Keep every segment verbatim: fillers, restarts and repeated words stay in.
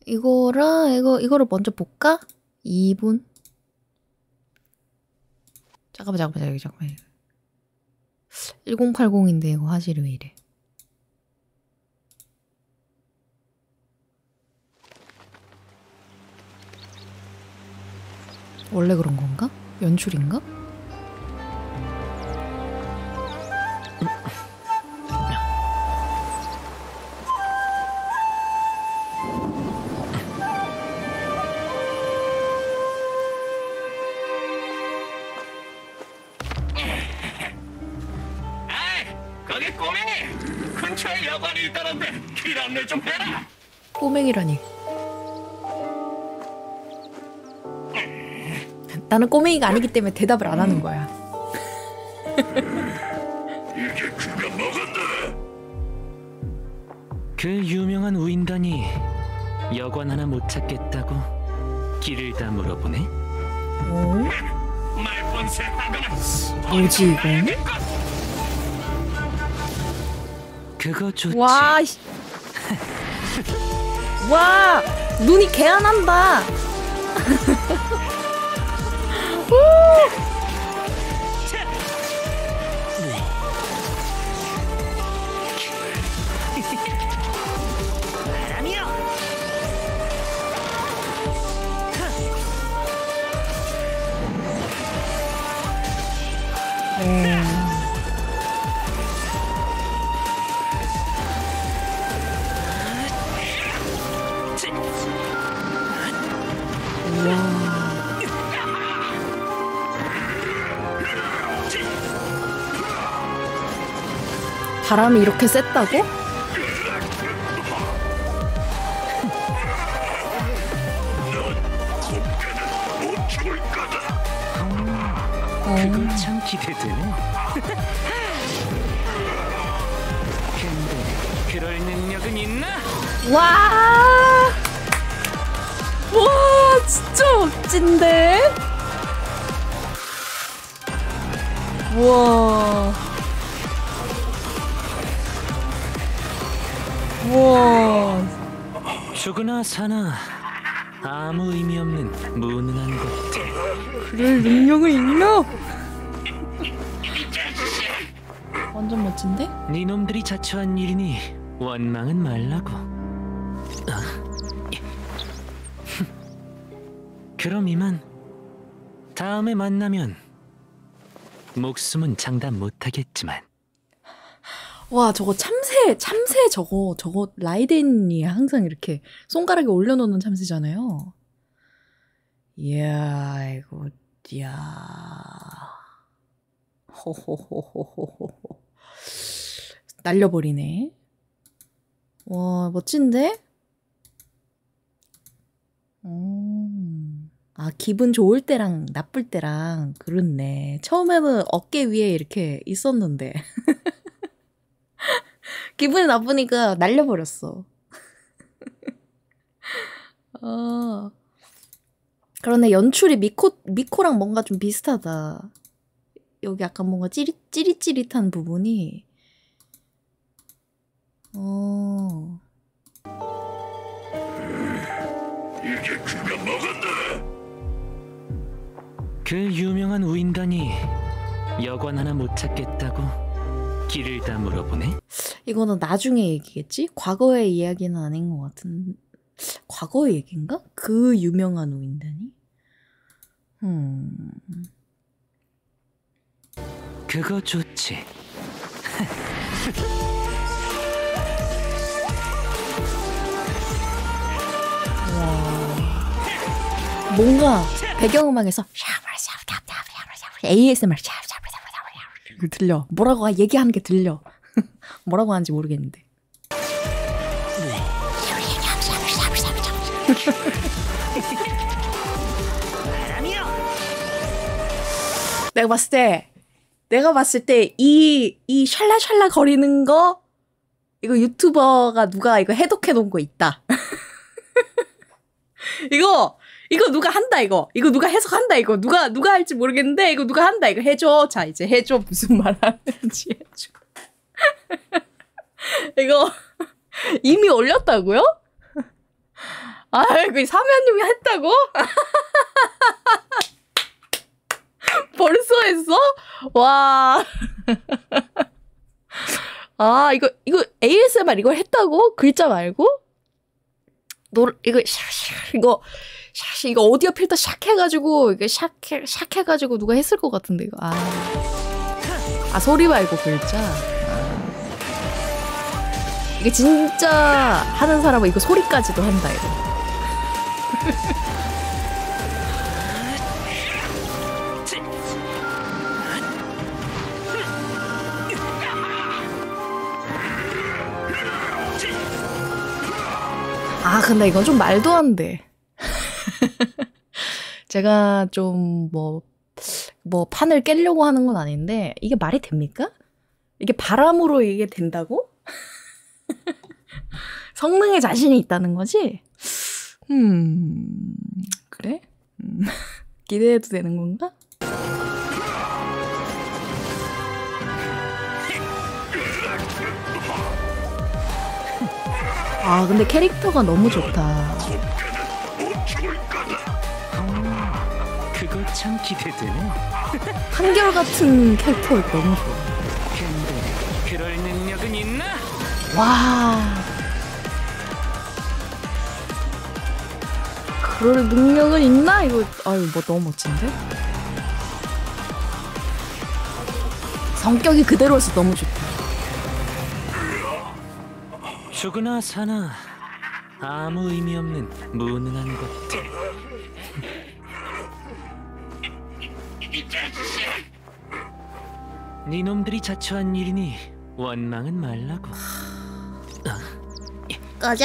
이거랑 이거 이거를 먼저 볼까? 이 분. 잠깐만 잠깐만 잠깐만. 천팔십인데 이거 화질이 왜 이래? 원래 그런 건가? 연출인가? 거기 꼬맹이! 근처에 여관이 있다는데 길 안내 좀 해라! 꼬맹이라니. 나는 꼬맹이가 아니기 때문에 대답을 안 하는 거야. 이게 그가 먹었다! 그 유명한 우인단이 여관 하나 못 찾겠다고 길을 다 물어보네? 오? 말본새 하거나 뭐지 이건? 그거 좋지. 와, 씨. 와, 눈이 개안한다. 바람이요. 음. 바람이 이렇게 셌다고? 못 죽을 거다! 그거 참 기대되네. 근데 그럴 능력은 있나? 와! 와, 진짜 멋진데? 우와. 우와. 죽으나 사나 아무 의미 없는 무능한 것들. 그럴 능력은 있나? 완전 멋진데? 네 놈들이 자초한 일이니 원망은 말라고. 그럼 이만 다음에 만나면 목숨은 장담 못하겠지만. 와, 저거 참새, 참새 저거, 저거 라이덴이 항상 이렇게 손가락에 올려놓는 참새잖아요. 이야, 이거, 이야. 호호호호호호. 날려버리네. 와, 멋진데? 음. 아, 기분 좋을 때랑 나쁠 때랑 그렇네. 처음에는 어깨 위에 이렇게 있었는데. 기분이 나쁘니까 날려버렸어. 어. 그런데 연출이 미코, 미코랑 뭔가 좀 비슷하다. 여기 약간 뭔가 찌릿, 찌릿찌릿한 부분이. 어. 이게 그가 먹었다! 그 유명한 우인단이 여관 하나 못 찾겠다고 길을 다 물어보네? 이거는 나중에 얘기겠지? 과거의 이야기는 아닌 것 같은. 과거의 얘기인가? 그 유명한 우인단이? 음. 그거 좋지. 와. 뭔가 배경음악에서 에이에스엠알 이거 들려. 뭐라고 얘기하는 게 들려. 뭐라고 하는지 모르겠는데. 내가 봤을 때 내가 봤을 때 이 이 샬라샬라 거리는 거 이거 유튜버가 누가 이거 해독해 놓은 거 있다. 이거 이거 누가 한다 이거 이거 누가 해석한다 이거 누가 누가 할지 모르겠는데 이거 누가 한다 이거 해줘. 자 이제 해줘. 무슨 말 하는지 해줘. 이거 이미 올렸다고요? 아, 그 사면님이 했다고? 벌써 했어? 와. 아, 이거, 이거 에이에스엠알 이걸 했다고? 글자 말고? 노, 이거, 샥, 이거, 샥, 이거 오디오 필터 샥 해가지고, 이거 샥, 해, 샥 해가지고 누가 했을 것 같은데, 이거. 아. 아, 소리 말고 글자. 아. 이게 진짜 하는 사람은 이거 소리까지도 한다, 이거. 아, 근데 이건 좀 말도 안 돼. 제가 좀 뭐, 뭐 판을 깨려고 하는 건 아닌데 이게 말이 됩니까? 이게 바람으로 이게 된다고? 성능에 자신이 있다는 거지? 음, 그래? 음, 기대해도 되는 건가? 아, 근데 캐릭터가 너무 좋다. 어, 그거 참 기대되네. 한결같은 캐릭터 너무 좋아. 근데 그럴 능력은 있나? 와. 그럴 능력은 있나? 이거, 아유, 뭐 너무 멋진데? 성격이 그대로여서 너무 좋다. 죽으나 사나 아무 의미 없는 무능한 것들. 네 놈들이 자초한 일이니 원망은 말라고. 꺼져.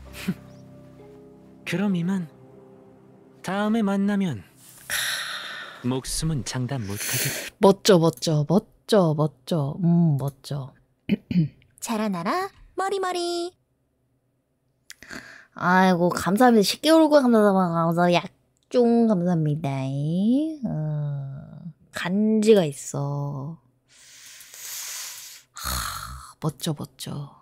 그럼 이만 다음에 만나면 목숨은 장담 못하겠다. 멋져, 멋져, 멋져, 멋져. 음, 멋져. 자라나라 머리머리. 아이고, 감사합니다. 십 개월과 감사합니다. 감사 약종 감사합니다. 어, 간지가 있어. 하, 멋져, 멋져.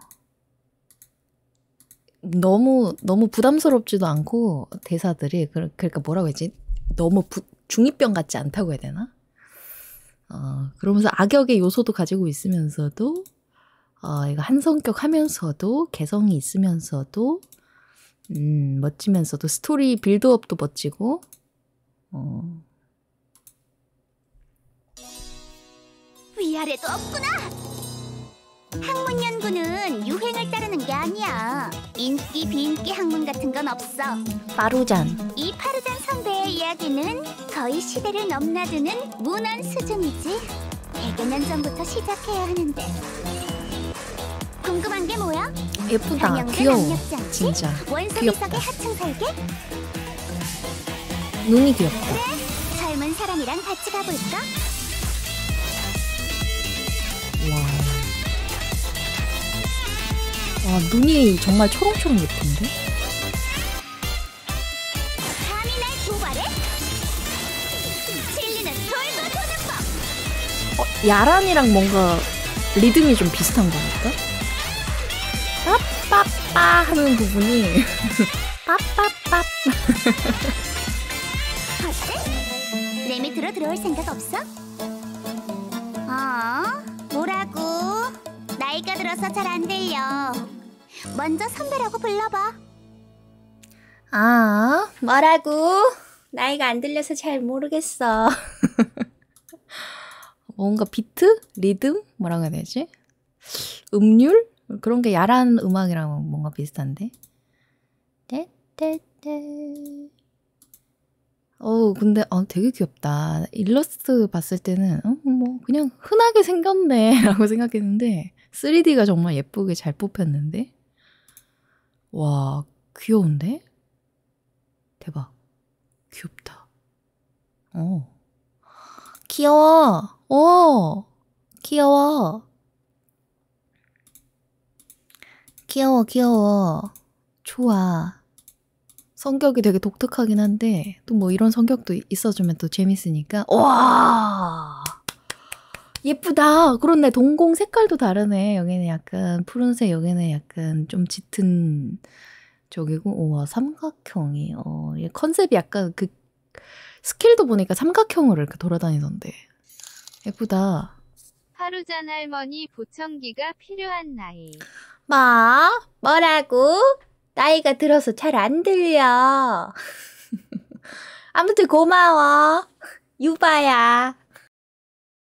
너무, 너무 부담스럽지도 않고, 대사들이. 그, 그러니까 뭐라고 했지? 너무 부, 중이병 같지 않다고 해야 되나? 어, 그러면서 악역의 요소도 가지고 있으면서도, 어, 이거 한 성격 하면서도, 개성이 있으면서도, 음, 멋지면서도, 스토리 빌드업도 멋지고, 어. 위아래도 없구나. 학문 연구는 유행을 따르는 게 아니야. 인기 비인기 학문 같은 건 없어. 빠루잔. 이 파르잔 선배의 이야기는 거의 시대를 넘나드는 문안 수준이지. 백여 년 전부터 시작해야 하는데. 궁금한 게 뭐야? 예쁘다. 변형된 귀여워. 압력장치? 진짜. 원석 귀엽다. 이석의 하층 설계? 눈이 귀엽다. 젊은 사람이랑 같이 가볼까? 와. 와, 눈이 정말 초롱초롱 예쁜데? 감히 날 도발해? 진리는 돌고 도는 법! 어, 야란이랑 뭔가 리듬이 좀 비슷한 것 같다? 빠빠빠 하는 부분이 빠빠빠. 어때? 내 밑으로 들어올 생각 없어? 어? 뭐라고? 나이가 들어서 잘 안 들려. 먼저 선배라고 불러봐. 아, 뭐라고? 나이가 안 들려서 잘 모르겠어. 뭔가 비트? 리듬? 뭐라고 해야 되지? 음률? 그런 게 야란 음악이랑 뭔가 비슷한데? 떼떼떼. 어우, 근데 아, 되게 귀엽다. 일러스트 봤을 때는 어, 뭐 그냥 흔하게 생겼네 라고 생각했는데 쓰리디가 정말 예쁘게 잘 뽑혔는데? 와, 귀여운데? 대박. 귀엽다. 어. 귀여워. 어. 귀여워. 귀여워, 귀여워. 좋아. 성격이 되게 독특하긴 한데 또 뭐 이런 성격도 있어주면 또 재밌으니까. 와, 예쁘다. 그렇네. 동공 색깔도 다르네. 여기는 약간 푸른색, 여기는 약간 좀 짙은 저기고 우와 삼각형이 어, 얘 컨셉이 약간 그 스킬도 보니까 삼각형으로 이렇게 돌아다니던데 예쁘다. 하루잔 할머니 보청기가 필요한 나이. 뭐? 뭐라고? 나이가 들어서 잘 안 들려. 아무튼 고마워 유바야.